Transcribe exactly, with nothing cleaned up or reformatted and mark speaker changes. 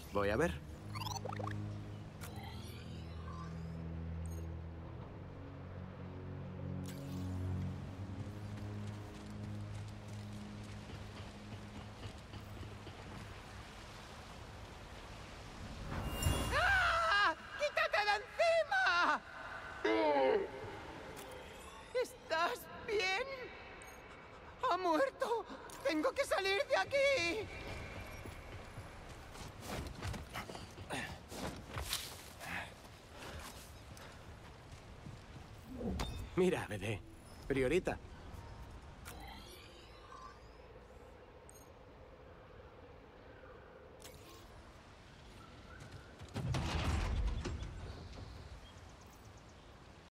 Speaker 1: Voy a ver.
Speaker 2: ¡Ah! ¡Quítate de encima! ¿Estás bien? ¡Ha muerto! ¡Tengo que salir de aquí!
Speaker 1: Mira, bebé. Priorita.